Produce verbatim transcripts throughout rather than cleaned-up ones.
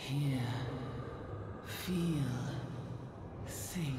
Hear, feel, think.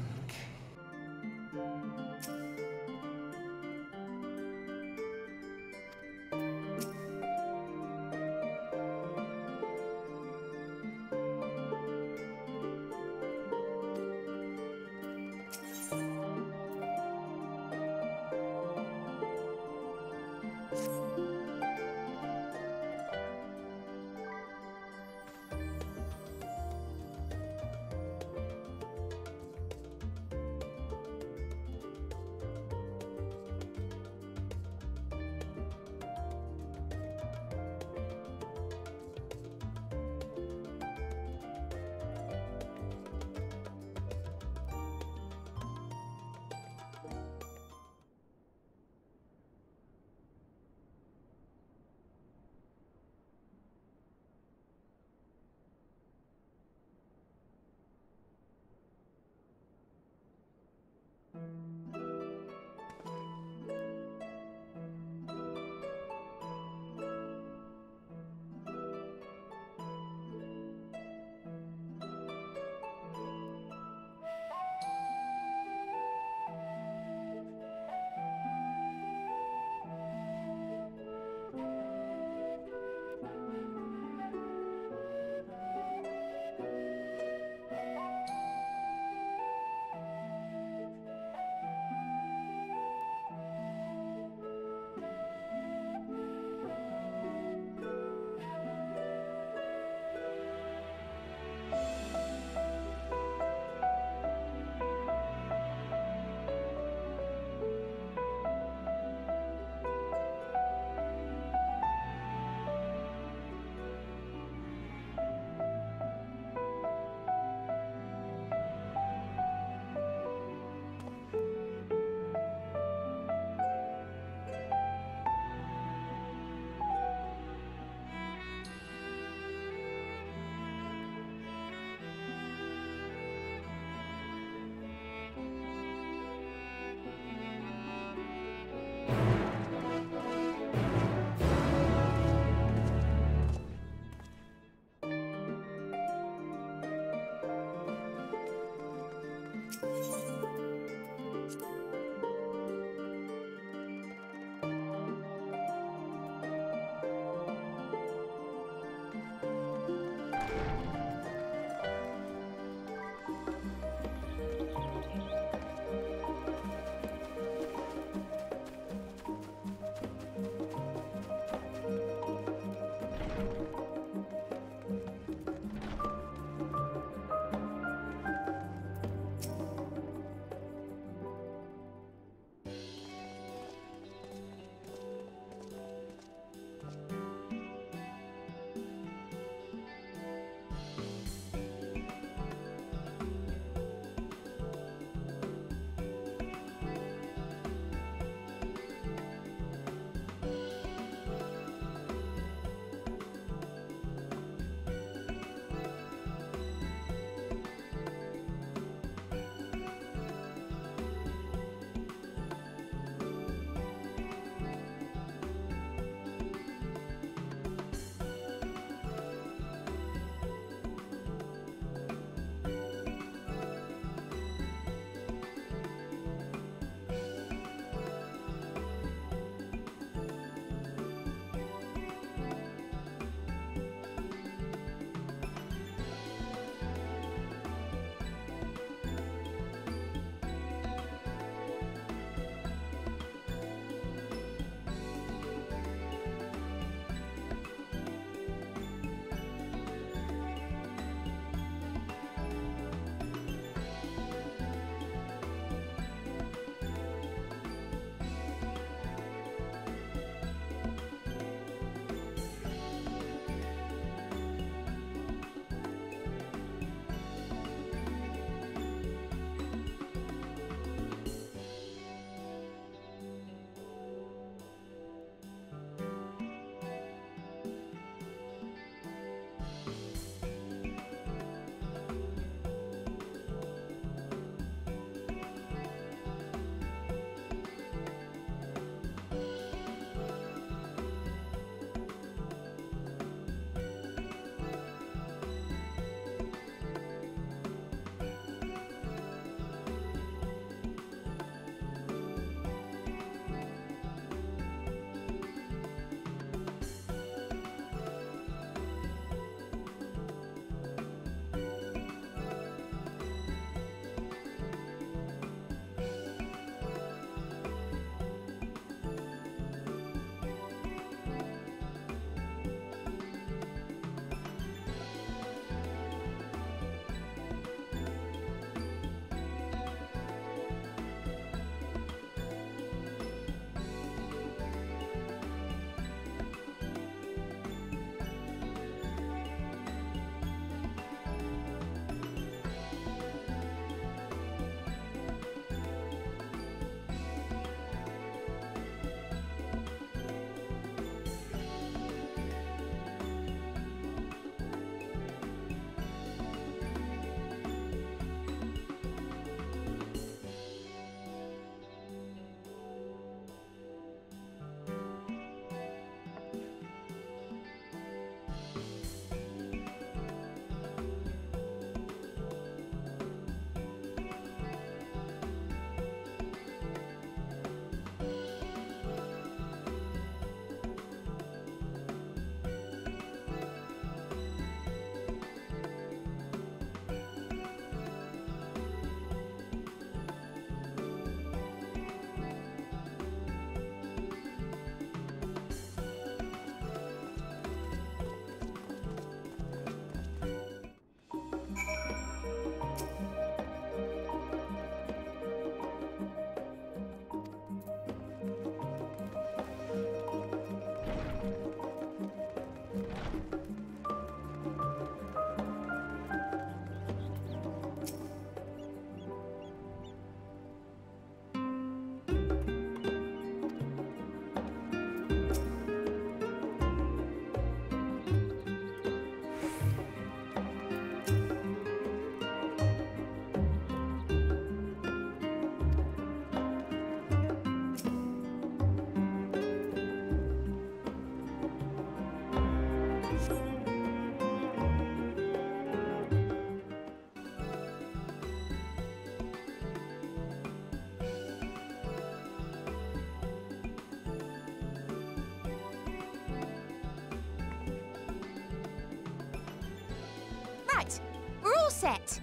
We're all set.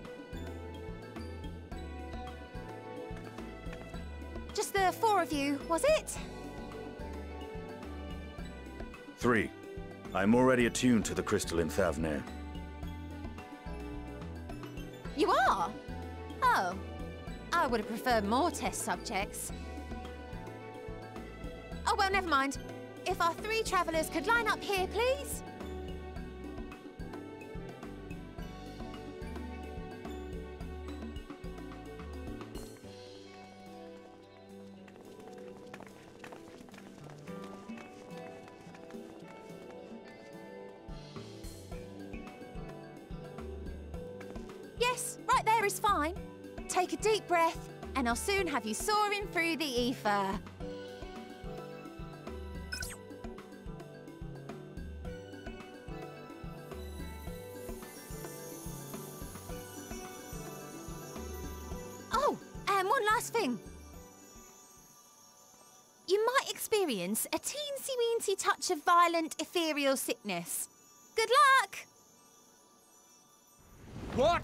Just the four of you, was it? Three. I'm already attuned to the crystal in Thavnair. You are? Oh. I would have preferred more test subjects. Oh, well, never mind. If our three travellers could line up here, please. Yes, right there is fine. Take a deep breath, and I'll soon have you soaring through the ether. Oh, and one last thing. You might experience a teensy-weensy touch of violent ethereal sickness. Good luck! What?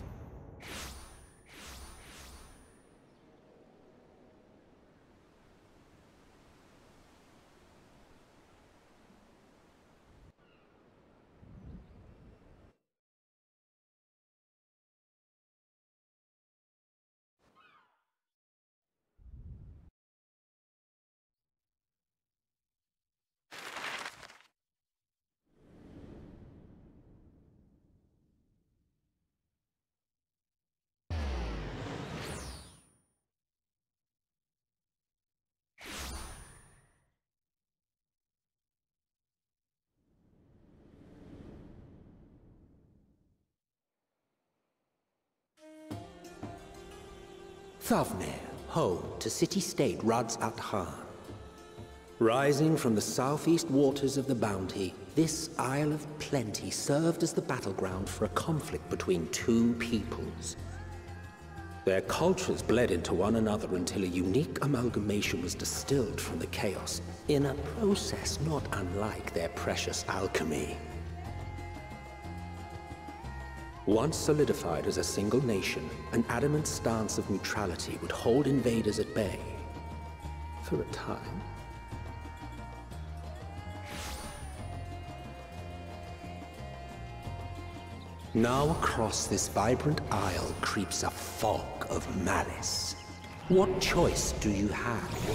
Thavnair, home to city-state Rads-at-Han. Rising from the southeast waters of the Bounty, this Isle of Plenty served as the battleground for a conflict between two peoples. Their cultures bled into one another until a unique amalgamation was distilled from the chaos, in a process not unlike their precious alchemy. Once solidified as a single nation, an adamant stance of neutrality would hold invaders at bay. For a time. Now across this vibrant isle creeps a fog of malice. What choice do you have?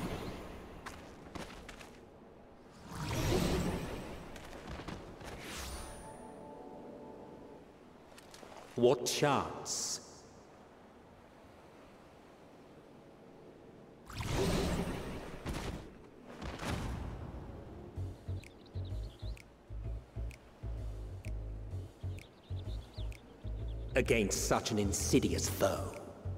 What chance? Against such an insidious foe.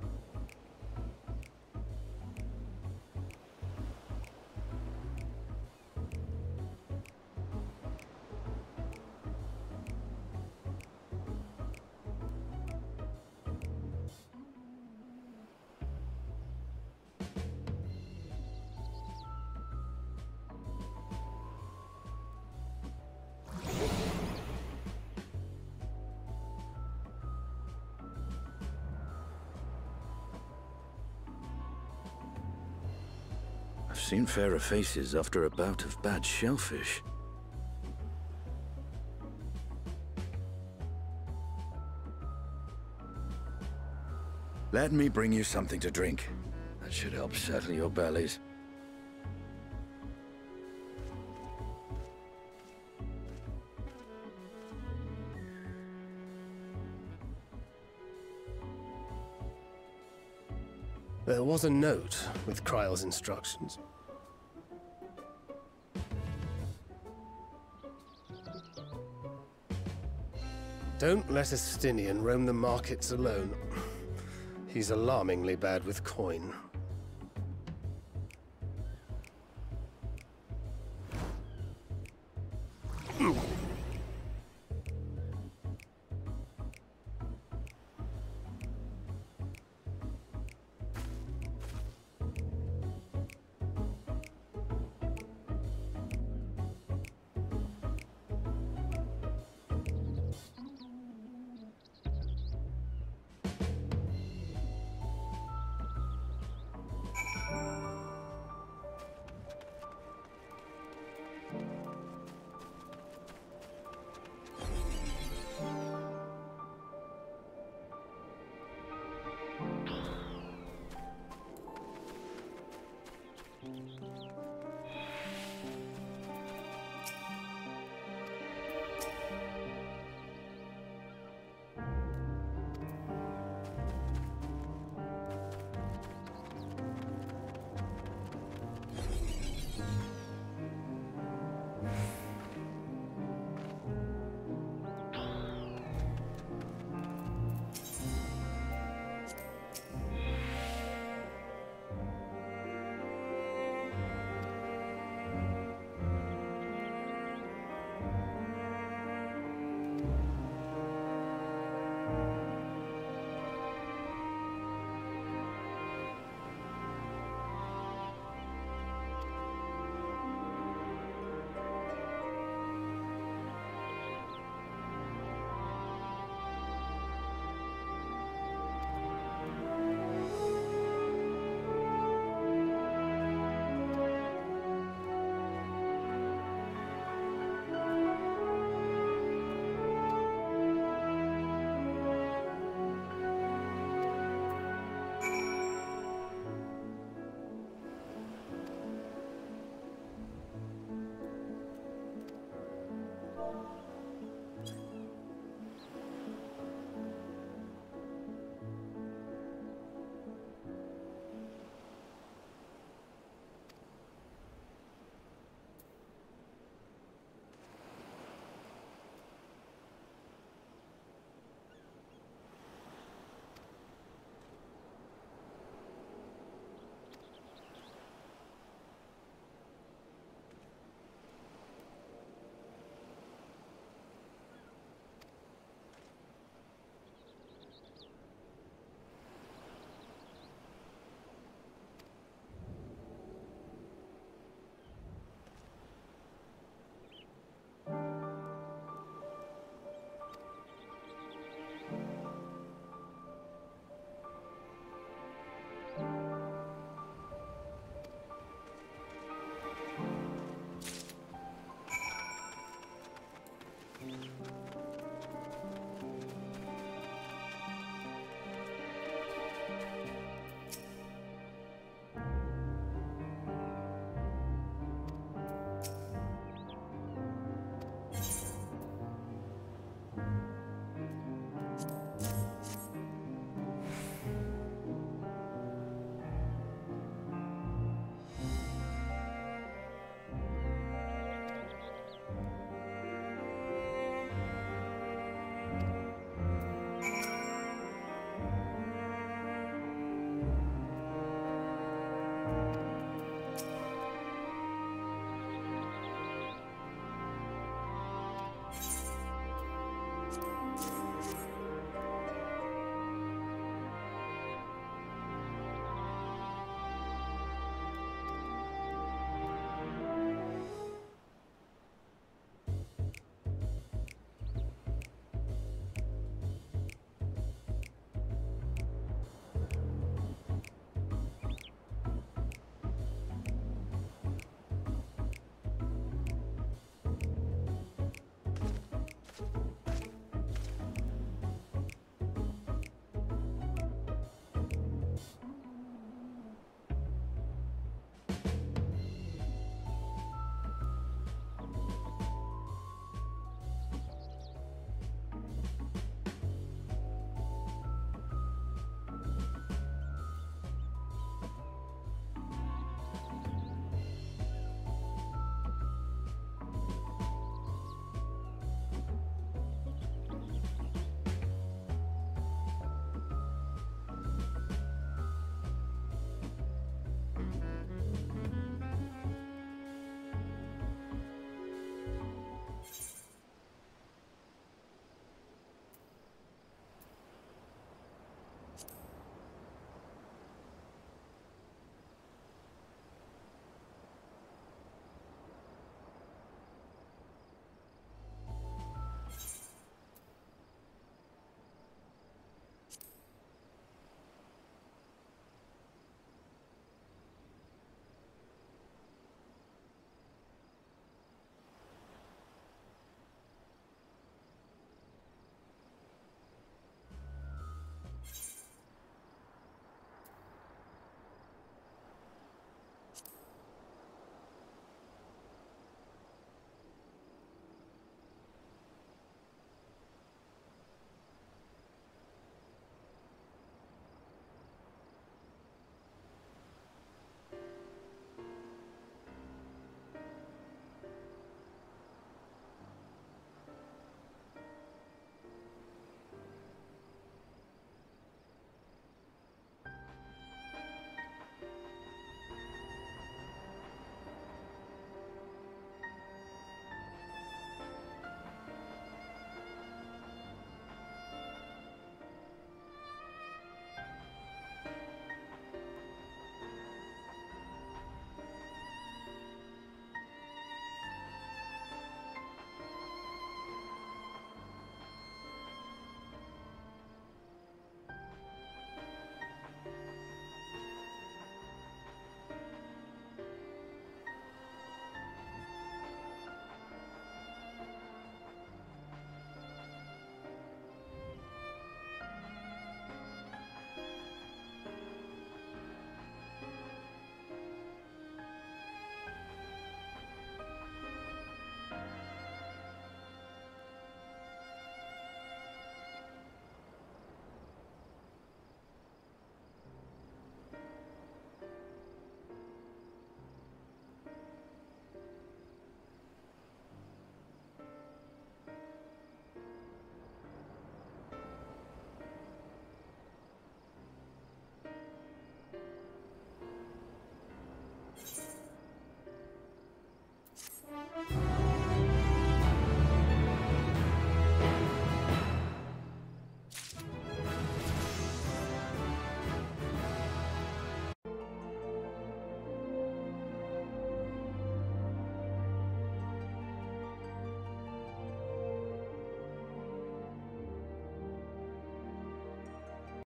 I've seen fairer faces after a bout of bad shellfish. Let me bring you something to drink. That should help settle your bellies. There was a note with Kryle's instructions. Don't let a Stinian roam the markets alone. He's alarmingly bad with coin.